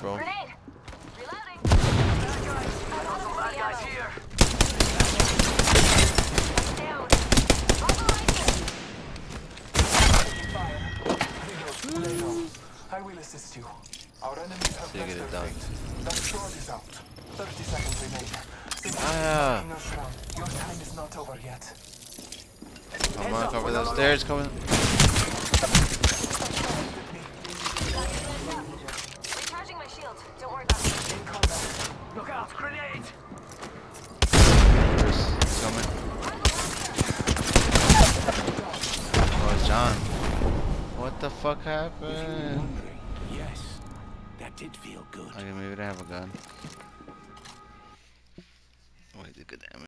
bro. Grenade. Reloading. Bad guys. I got some bad guys here. Down. I will assist you. Our enemies have Take left it their down. fate. That sword is out. 30 seconds remain. Simply Ah. keep us around. Your time is not over yet. Come on, cover those stairs, coming. Recharging my shield. Don't worry about it. In combat. Look out. Grenade. It's coming. Oh, it's John. What the fuck happened? Yes, that did feel good. Okay, maybe they have a gun. Wait, they could damage.